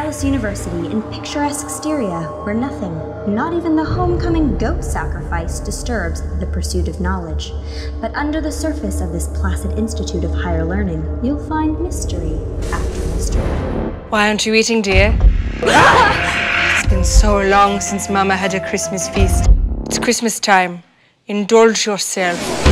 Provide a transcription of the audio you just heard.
SILAS University in picturesque Styria, where nothing, not even the homecoming goat sacrifice, disturbs the pursuit of knowledge. But under the surface of this placid institute of higher learning, you'll find mystery after mystery. Why aren't you eating, dear? It's been so long since Mama had a Christmas feast. It's Christmas time. Indulge yourself.